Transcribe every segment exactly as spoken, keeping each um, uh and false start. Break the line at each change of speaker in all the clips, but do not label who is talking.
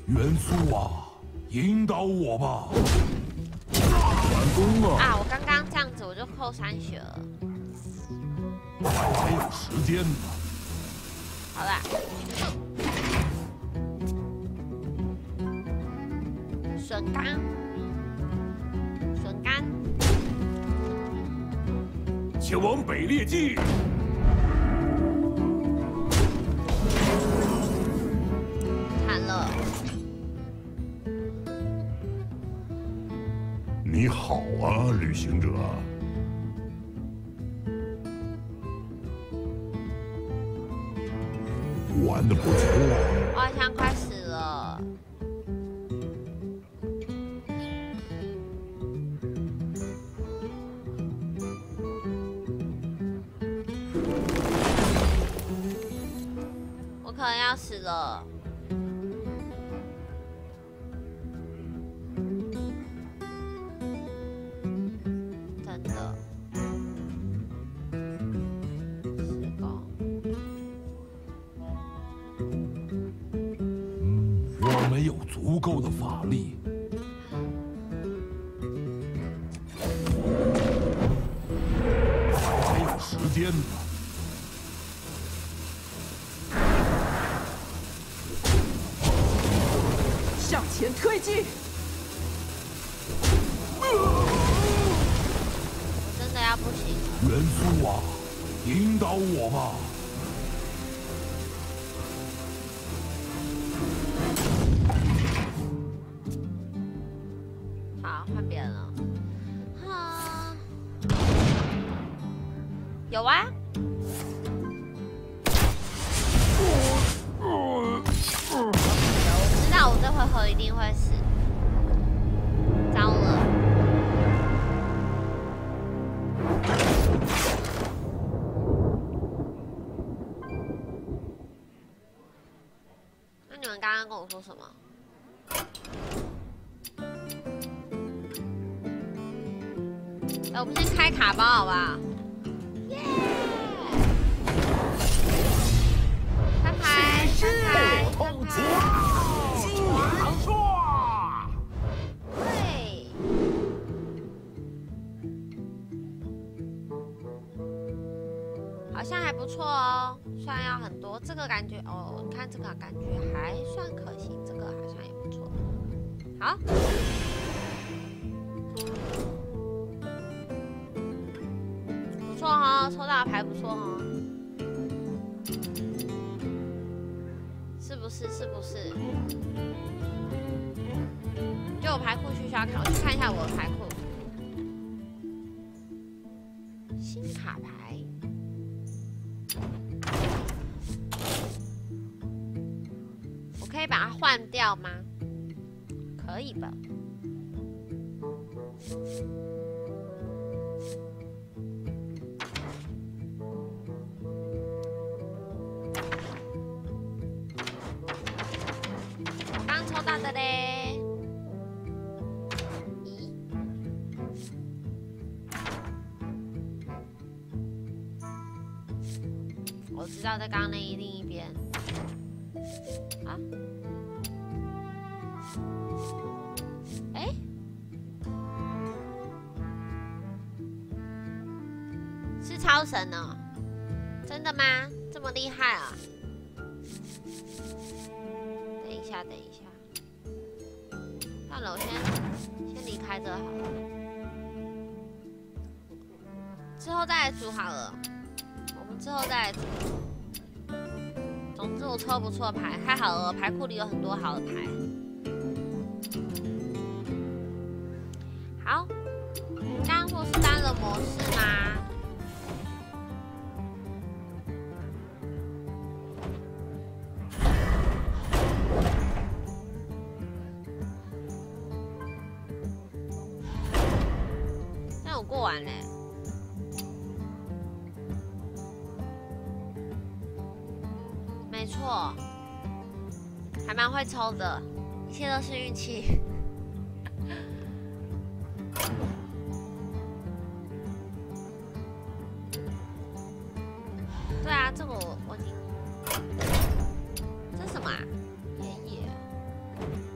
元素啊，引导我吧。
完工了。
啊！我刚刚这样子我就扣三血了。
还有时间呢。
好啦。笋干，笋干。
且往北猎记。
惨了。
你好啊，旅行者。玩的不错。
我好像快死了。我可能要死了。真的。十个。
我没有足够的法力。还有时间呢。
向前推进。
我真的要不行了。
元素啊，引导我吧。
好，换别人了。啊，有啊。我知道我这回合一定会死。糟了。那你们刚刚跟我说什么？哎，我们先开卡包好不好？耶！翻牌，翻牌，翻牌。
金阳刷。
对。好像还不错哦，虽然要很多，这个感觉哦，你看这个感觉还算可行，这个好像也不错。好。不错哦，抽到的牌不错哦，是不是？是不是？就我牌库需要看，我去看一下我的牌库。新卡牌，我可以把它换掉吗？可以吧。刚抽到的嘞。咦？我知道在刚刚那一另一边。啊？哎？是超神哦？真的吗？这么厉害啊？等一下，等一下。算了，我先先离开这好了，之后再来组好了。我们之后再来组。总之我抽不错牌，太好了，牌库里有很多好的牌。好，刚刚说是单人模式吗？我过完嘞，没错，还蛮会抽的，一切都是运气。对啊，这个我我已经，这是什么啊？爷爷。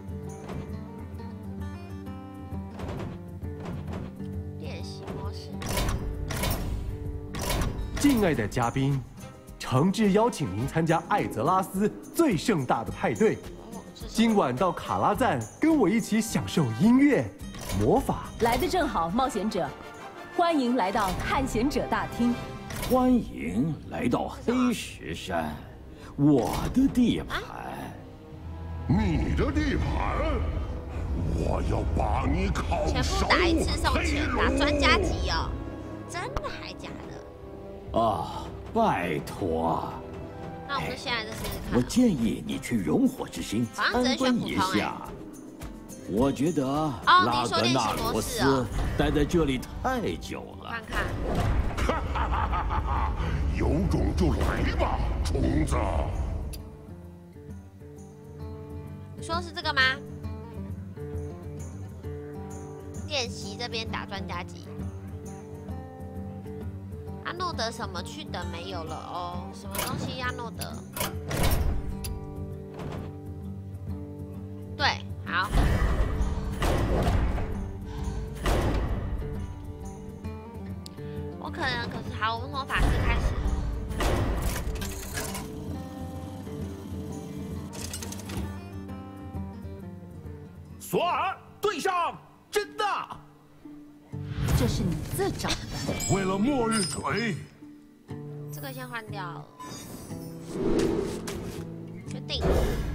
敬爱的嘉宾，诚挚邀请您参加艾泽拉斯最盛大的派对。今晚到卡拉赞跟我一起享受音乐、魔法。
来的正好，冒险者，欢迎来到探险者大厅。
欢迎来到黑石山，我的地盘。
你的地盘，我要把你烤
全
熟。
部打一次送钱，打专家级哦，真的还假的？
啊，拜托。
那我们现在就是看。
我建议你去熔火之星参观一下。我觉得拉格纳罗斯待在这里太久了。
看看。
哈哈哈哈哈！有种就来吧，虫子。
你说是这个吗？练习这边打专家级。阿诺德什么去的没有了哦？什么东西？阿诺德？对，好。我可能可是好，我们从法师开始。
索尔，对上，真的。
这是你自找的。
为了末日锤，
这个先换掉了，决定。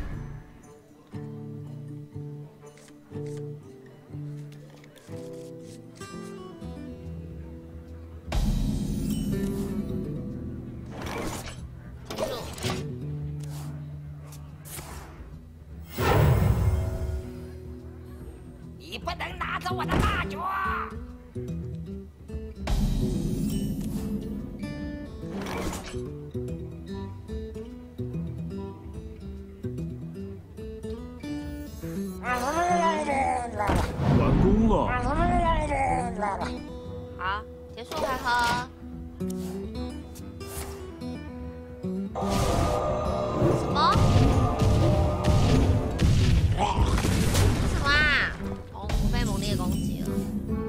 你不能拿走我的大爵！
完工了。
好，结束回合。什么？什么啊？哦，我被猛烈攻击了。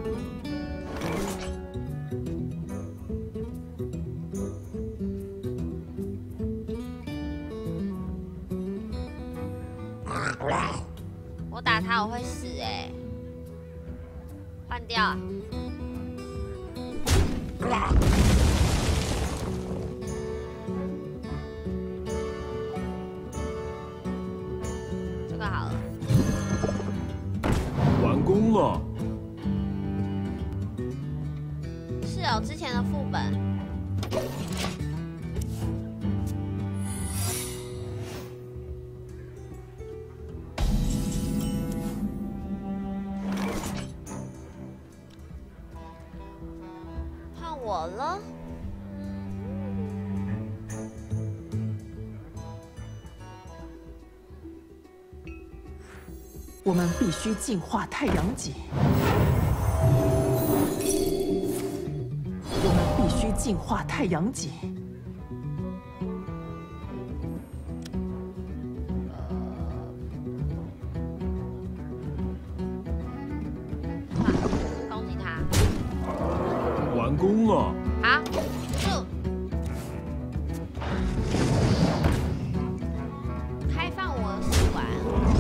我打他我会死哎、欸！换掉。这个好了。
完工了。
是哦，之前的副本。换我了。
我们必须净化太阳井。我们必须净化太阳井。
攻击他。
完工了。
好，结束。开放我试玩。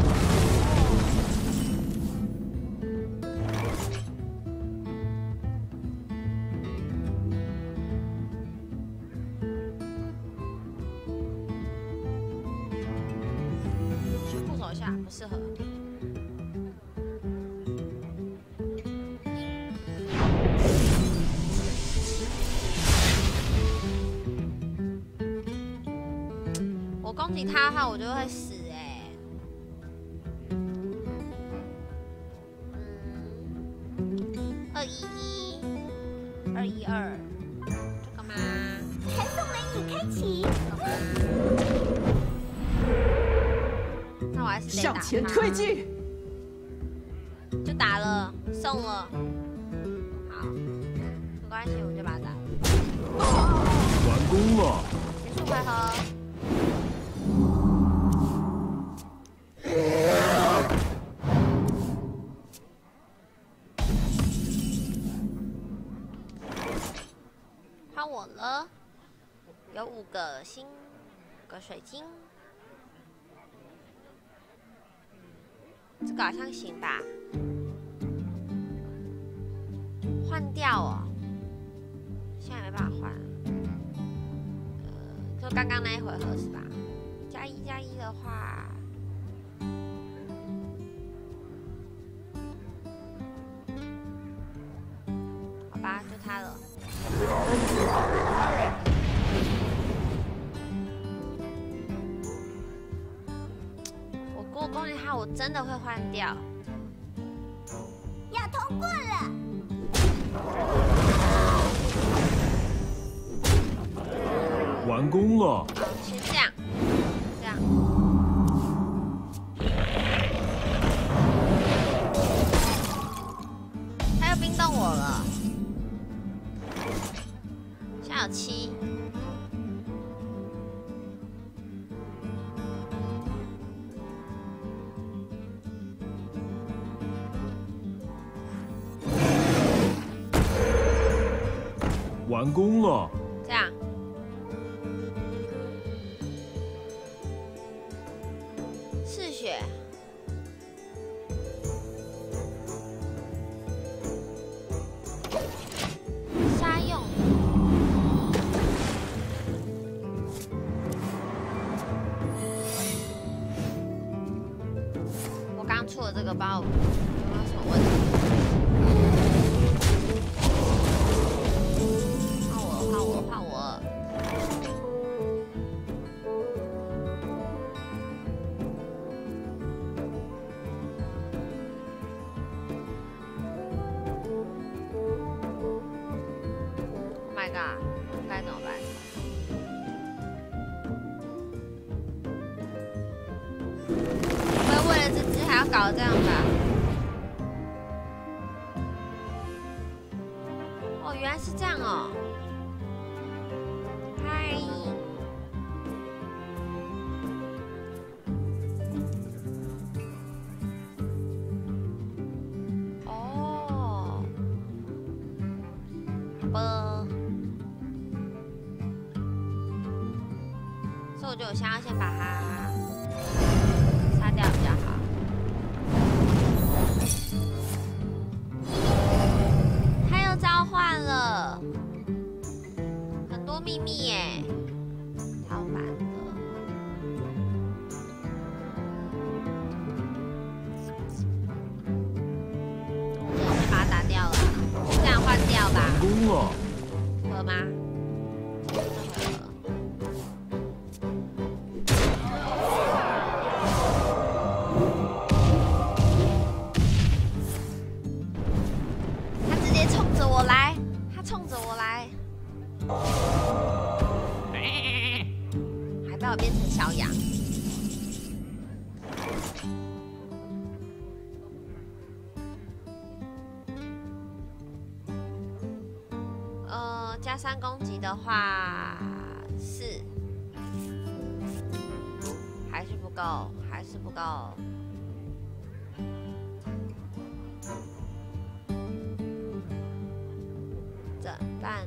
去护手一下，不适合。我攻击他的话，我就会死哎、欸。嗯，二一一，二一二，这个吗？传送门已开启。那我还是得打他。
向前推进。
就打了，送了。好，没关系，我就把他打了。
完工了。
结束回合。换我了。 五个星，五个水晶，这个好像行吧？换掉哦，现在没办法换。呃，就刚刚那一回合是吧？加一加一的话。 好吧，就他了。我过公里号，我真的会换掉。
要通过了。
完工了。
先这样，这样。他又冰冻我了。 现在有七，
完工了。
这样，嗜血，杀用。 出了这个包，有没有什么问题？怕我，怕我，怕我！Oh my god， 该怎么办？ 为了这只还要搞这样吧？哦，原来是这样哦。嗨。哦。啵。所以我就想要先把它。 擦掉比较好。他又召唤了，很多秘密耶，超烦的。我先把它打掉了，这样换掉吧。
成功了。
合吗？ 冲着我来，还把我变成小羊。呃，加三攻击的话，四，还是不够，还是不够。 怎么办？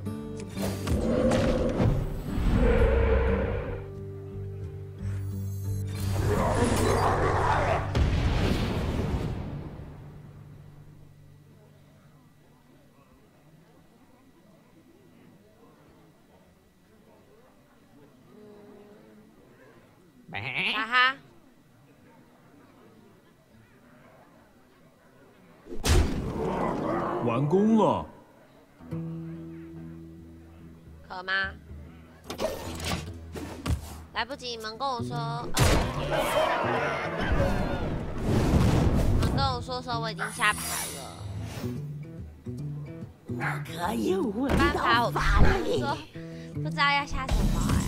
哈哈。
完工了。
可吗？来不及，你们跟我说，呃、你们跟我说说我已经下牌了。
可以闻
办法
到
我怕
法力。
说不知道要下什么哎、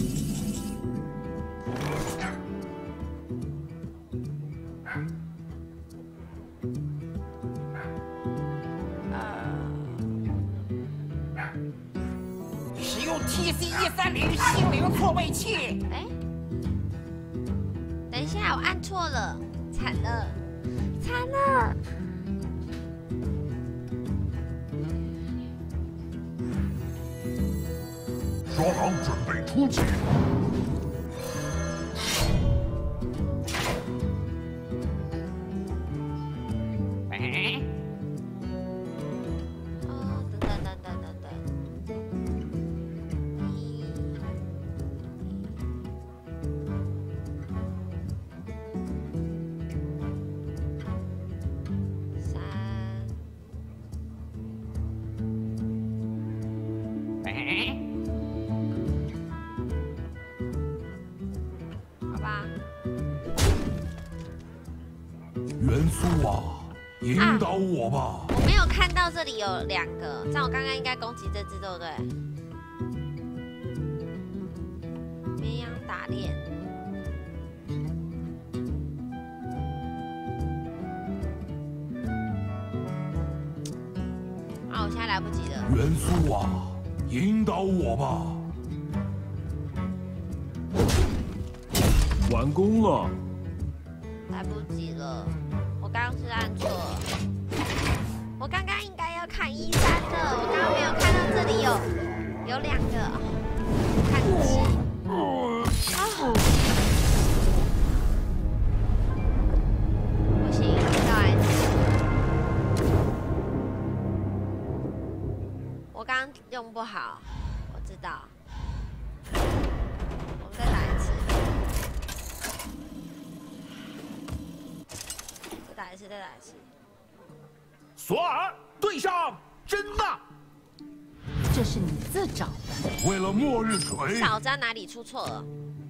使用 T C 一三零心灵错位器。
哎，等一下，我按错了，惨了，惨了！
双狼准备出击。
哎。哦，等等等等等等。一。三。哎。 好吧。
元素啊，引导我吧。
啊、我没有看到这里有两个，这样我刚刚应该攻击这只，对不对？绵羊打猎。啊，我现在来不及了。
元素啊，引导我吧。
完工了，
来不及了，我刚刚是按错了，我刚刚应该要看一三的，我刚刚没有看到这里有有两个，看齐。啊！不行，再来一次。我刚刚用不好，我知道。我们再打一次。 再打一次，再打一次。
索尔，对上珍娜。
这是你自找的。
为了末日锤。
小詹哪里出错了？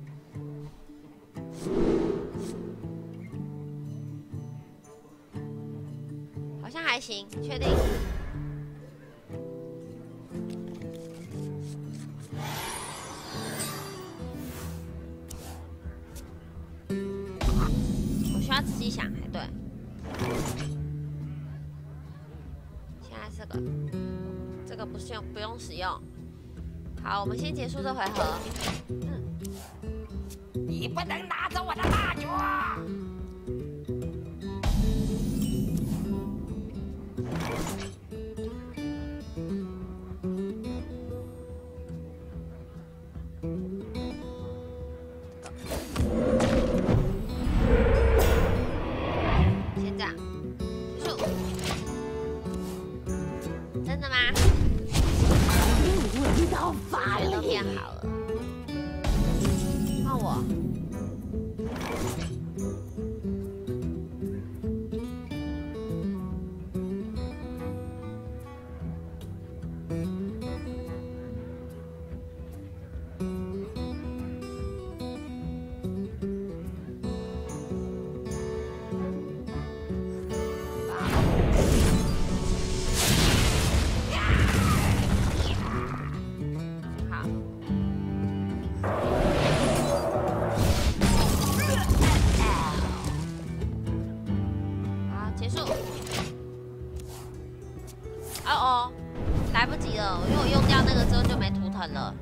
好像还行，确定。我需要自己想，还对。 现在这个，这个不是用不用使用。好，我们先结束这回合。嗯，
你不能拿走我的大女儿！
先这样，结束。真的吗？
闻到法
力都变好了。换我。因为我用掉那个之后就没图腾了。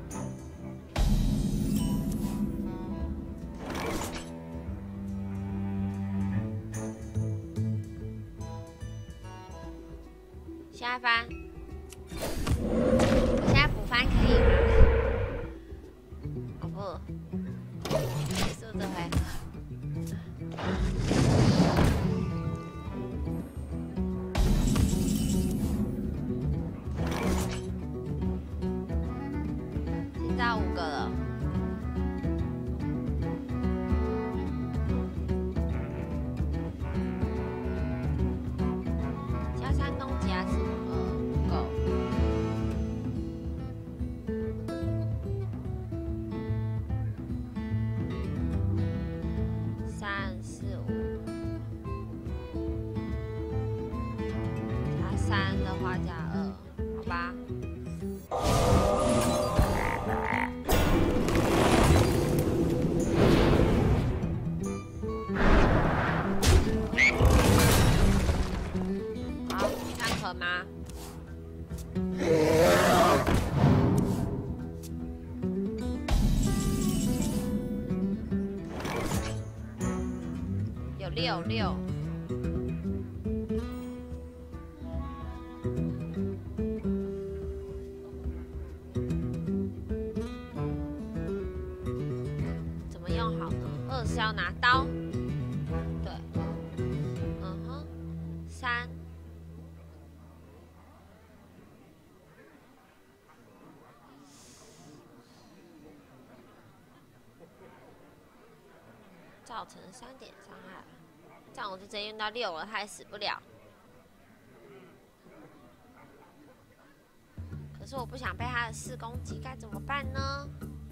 下翻，我现在补翻可以吗？哦不，结束这回。 到五个了，加三攻击还是呃不够。三四五，加三的话加二，好吧。 吗？有六六。 造成三点伤害，这样我就直接用到六了，他也死不了。可是我不想被他的四攻击，该怎么办呢？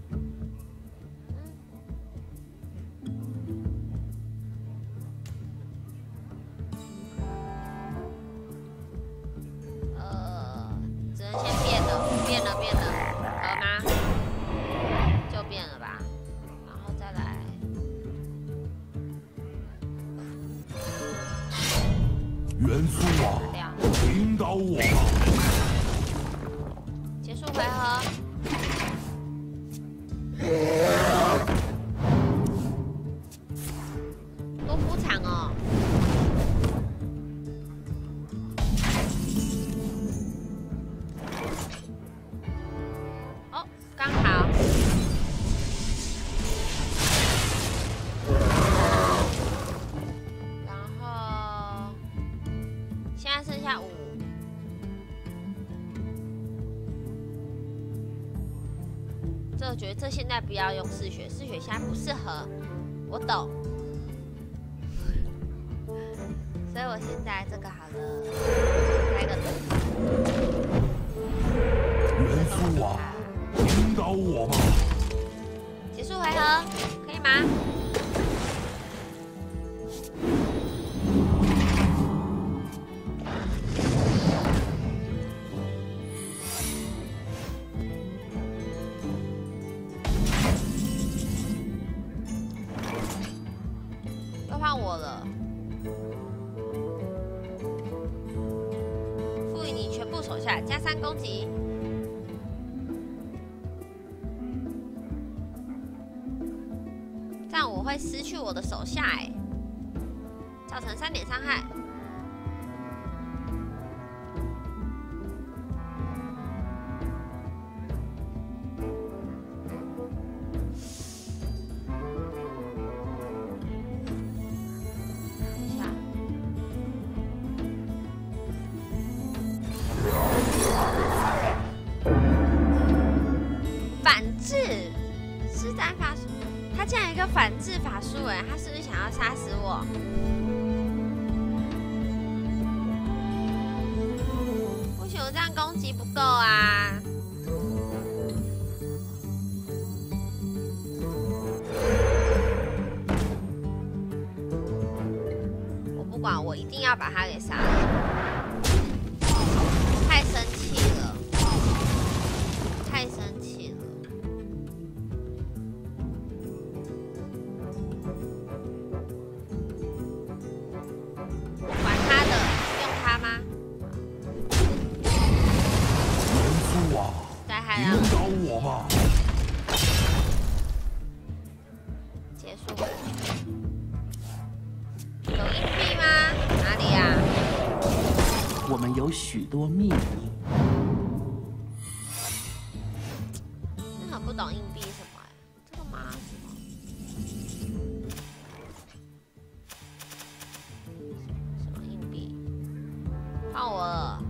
嗯、呃，只能先变了，变了，变了，好吗？就变了吧。
元素啊，引导我吧。
结束回合。多铺场哦。哦，刚好。 剩下五，这我觉得这现在不要用嗜血，嗜血现在不适合，我懂，所以我现在这个好了，来个
元素啊，引导我吧。
结束回合，可以吗？ 换我了，赋予你全部手下加三攻击，这样我会失去我的手下哎，造成三点伤害。他竟然有一个反制法术哎，他是不是想要杀死我？不行，我这样攻击不够啊！我不管，我一定要把他给杀了！太生气了，太生气了！ 引
导我吧。
结束。有硬币吗？哪里呀？
我们有许多秘密。
真的很不懂硬币什么？这个吗？什么？什么硬币？换我了。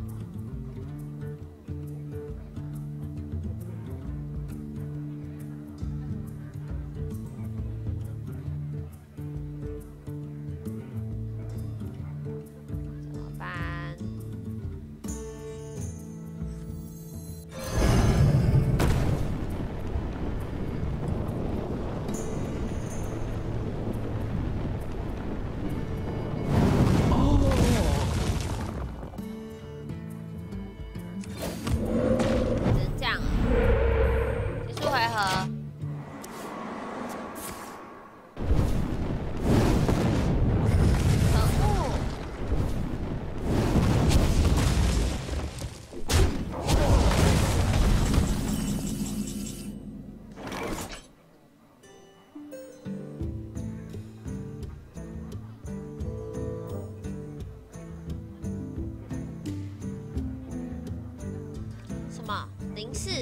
什么零四？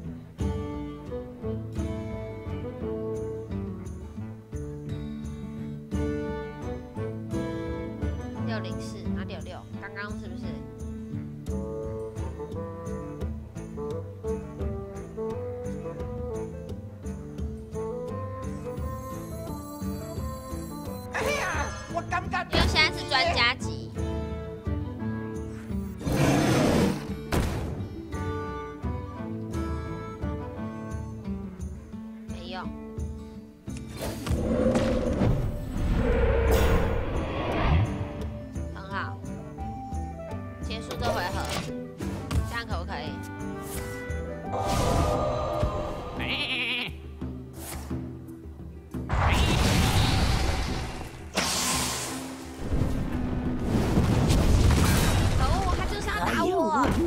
六零四哪里有六？刚刚是不是？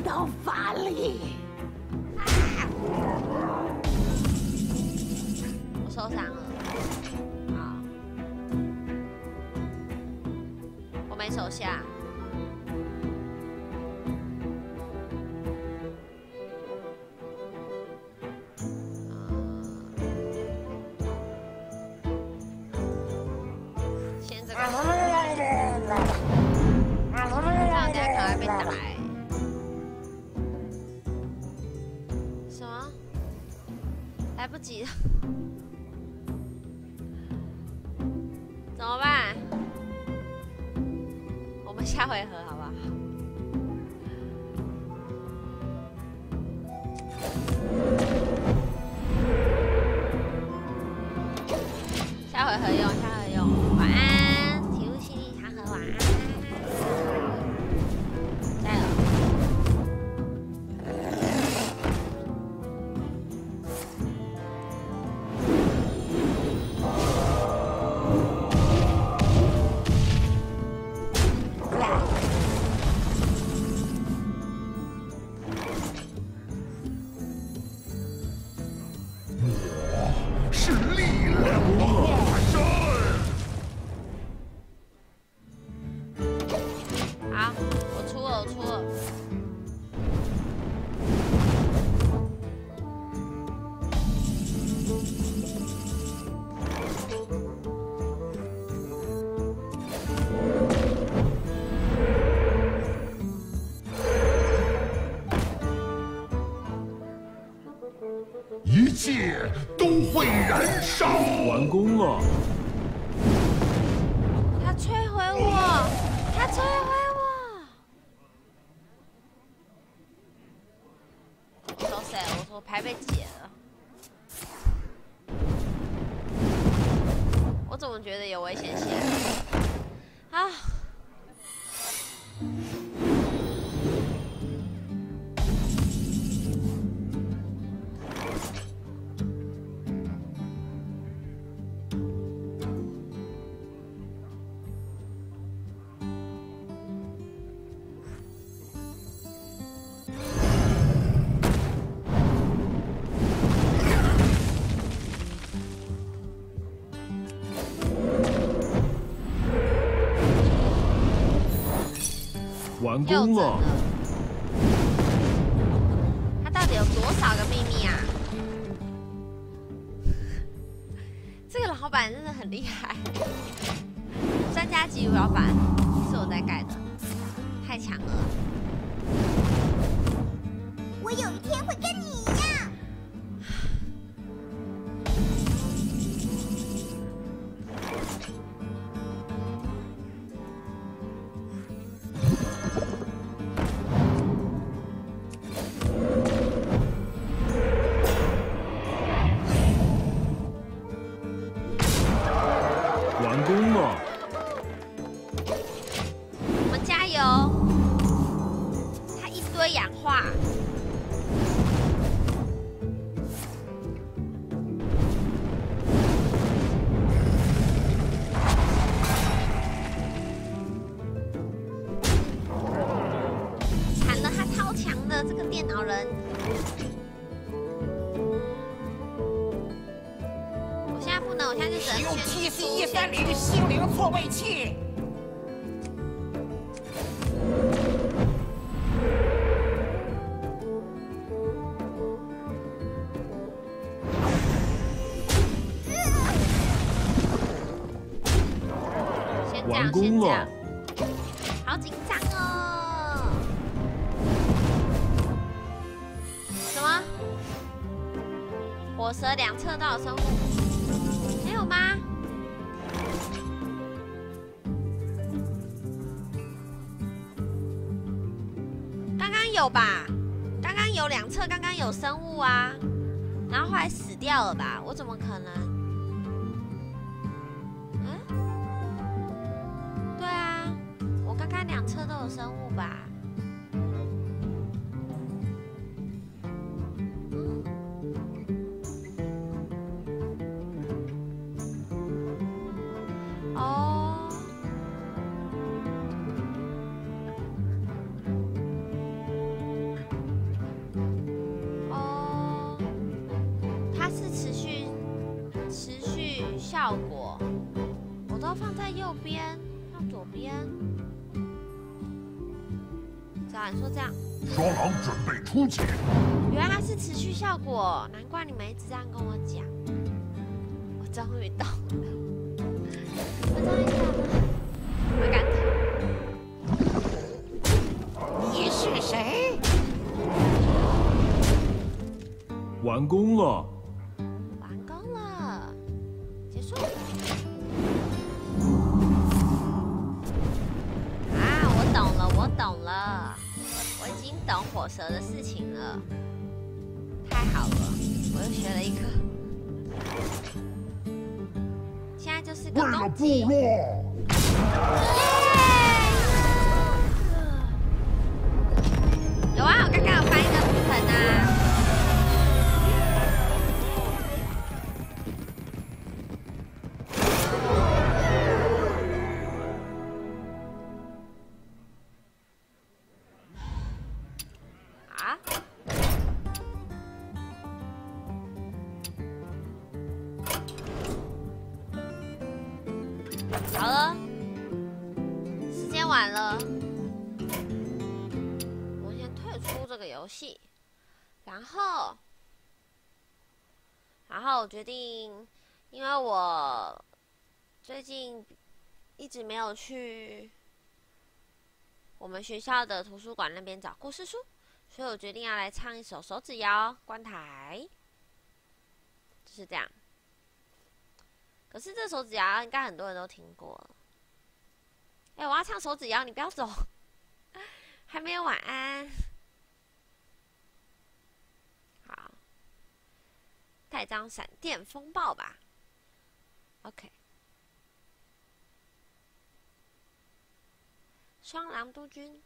到法力。
我受伤了。好，我没手下。先这个。这样大家可能会被打哎。什么？来不及了。怎么办？我们下回合好不好？下回合用，下回合用。晚安，体悟心理茶盒，晚安。加油！
是力量化身。
好，我出了，我出了。
一切都会燃烧。
完工了。
他摧毁我，他摧毁我。我说谁？我说牌被解了。我怎么觉得有危险性？啊！
完工了。
他到底有多少个秘密啊？这个老板真的很厉害，专家级老板是我在盖的，太强了。
我有一天会跟你一样。
完工了。
我们加油！他一堆氧化。惨了，他超强的这个电脑人。我现在不能，我现在就只能
使用
宣
T
出
C 一三零心灵错位器。
先这样，
完工
先这样
了。
好紧张哦！什么？火蛇两侧都有生物？没有吗？刚刚有吧？刚刚有两侧，刚刚有生物啊，然后后来死掉了吧？我怎么可能？嗯？对啊，我刚刚两侧都有生物吧？哦， 效果，我都放在右边，放左边。这样你说这样。
双狼准备出击。
原来它是持续效果，难怪你们一直这样跟我讲。我终于懂了，我终于懂了，我感动。
你是谁？
完工了。
完工了，结束。啊，我懂了，我懂了，我已经懂火蛇的事情了。太好了，我又学了一个。现在就是个攻击。
为了部落。
有啊，我刚刚有翻一个图腾啊。啊？好了，时间晚了。出这个游戏，然后，然后我决定，因为我最近一直没有去我们学校的图书馆那边找故事书，所以我决定要来唱一首手指谣关台，就是这样。可是这手指谣应该很多人都听过了。哎、欸，我要唱手指谣，你不要走，还没有晚安。好，带张闪电风暴吧。OK。双狼督军，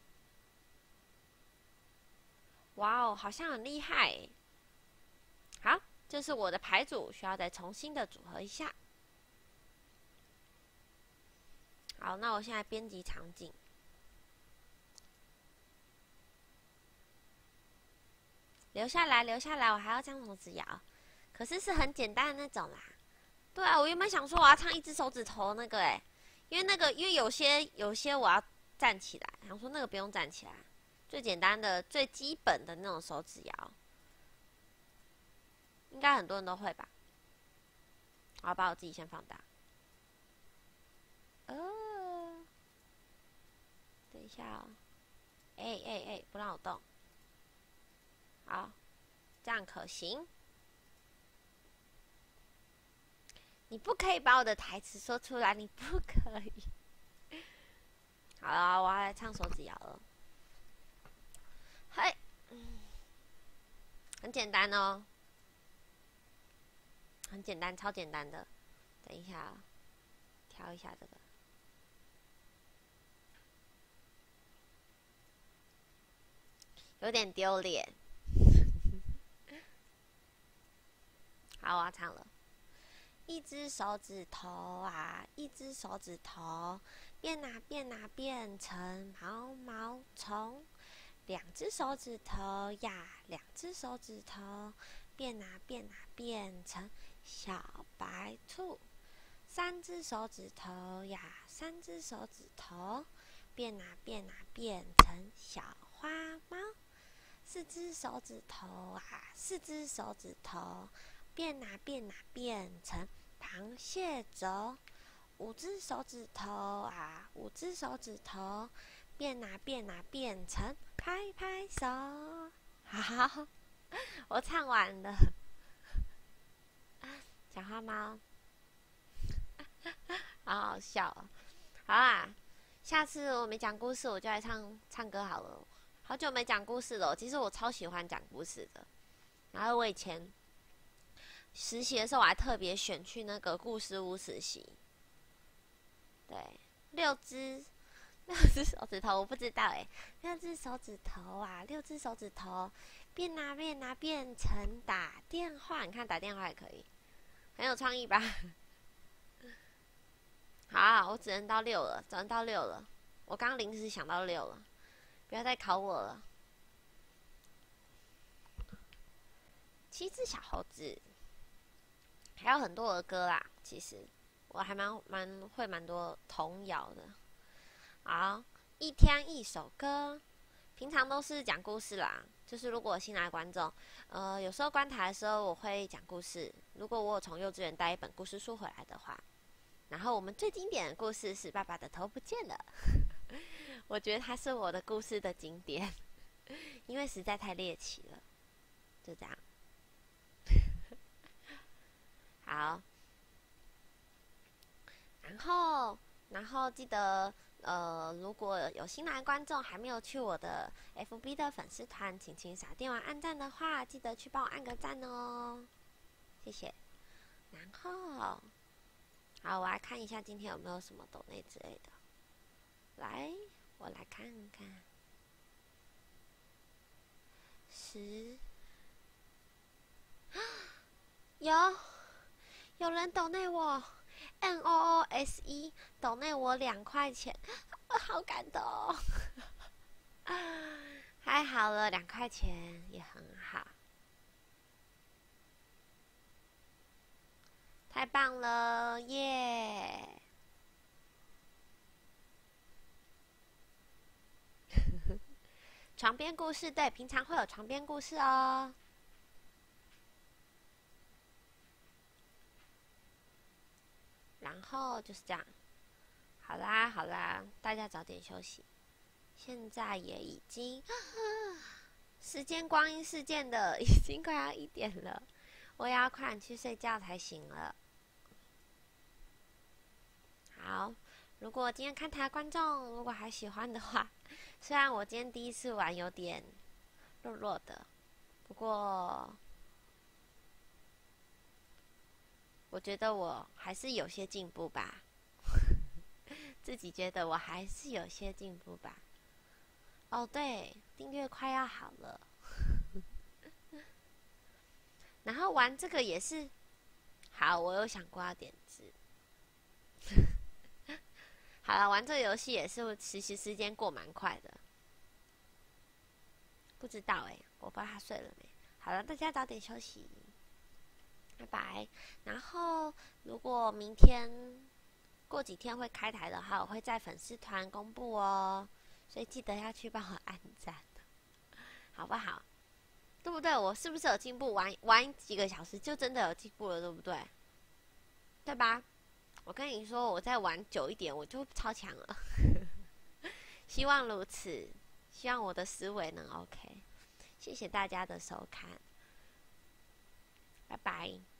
哇哦，好像很厉害耶。好，这是我的牌组，需要再重新的组合一下。好，那我现在编辑场景。留下来，留下来，我还要唱手指谣，可是是很简单的那种啦。对啊，我原本想说我要唱一只手指头那个哎，因为那个因为有些有些我要站起来，想说那个不用站起来，最简单的最基本的那种手指谣，应该很多人都会吧。我把我自己先放大。哦，等一下哦，哎哎哎，不让我动。好，这样可行。你不可以把我的台词说出来，你不可以。好了，我要来唱手指谣了。嘿，很简单哦，很简单，超简单的。等一下、哦，调一下这个。有点丢脸。好，我要唱了。一只手指头啊，一只手指头，变啊变啊变成毛毛虫。两只手指头呀，两只手指头，变啊变啊变成小白兔。三只手指头呀，三只手指头，变啊变啊变成小花猫。四只手指头啊，四只手指头，变啊变啊变成螃蟹肘。五只手指头啊，五只手指头，变啊变啊变成拍拍手。好，我唱完了。小花猫，好好笑哦。好啦，下次我没讲故事，我就来唱唱歌好了。好久没讲故事了，其实我超喜欢讲故事的。然后我以前实习的时候，我还特别选去那个故事屋实习。对，六只六只手指头，我不知道哎，六只手指头啊，六只手指头，变啊变啊变成打电话，你看打电话也可以，很有创意吧？好，我只能到六了，只能到六了。我刚临时想到六了。不要再考我了。七只小猴子，还有很多儿歌啦。其实我还蛮蛮会蛮多童谣的。好，一天一首歌，平常都是讲故事啦。就是如果新来的观众，呃，有时候观台的时候我会讲故事。如果我有从幼稚园带一本故事书回来的话，然后我们最经典的故事是爸爸的头不见了。我觉得它是我的故事的经典，因为实在太猎奇了。就这样。好，然后，然后记得，呃，如果有新来观众还没有去我的 F B 的粉丝团，请请小电玩按赞的话，记得去帮我按个赞哦，谢谢。然后，好，我来看一下今天有没有什么抖内之类的。来，我来看看，十，有。有人抖内我 N O O S E 抖内我两块钱，好感动哦！还好了，两块钱也很好，太棒了耶！床边故事，对，平常会有床边故事哦。然后就是这样，好啦好啦，大家早点休息。现在也已经时间光阴似箭的，已经快要一点了，我也要快点去睡觉才行了。好，如果今天看台的观众如果还喜欢的话，虽然我今天第一次玩有点弱弱的，不过我觉得我还是有些进步吧，自己觉得我还是有些进步吧。哦，对，订阅快要好了，然后玩这个也是，好，我有想过要点字。好了，玩这个游戏也是，其实时间过蛮快的。不知道哎、欸，我不知道他睡了没。好了，大家早点休息。拜拜。然后，如果明天过几天会开台的话，我会在粉丝团公布哦，所以记得要去帮我按赞，好不好？对不对？我是不是有进步？玩玩几个小时就真的有进步了，对不对？对吧？我跟你说，我再玩久一点，我就超强了。希望如此，希望我的思维能 OK。谢谢大家的收看，拜拜。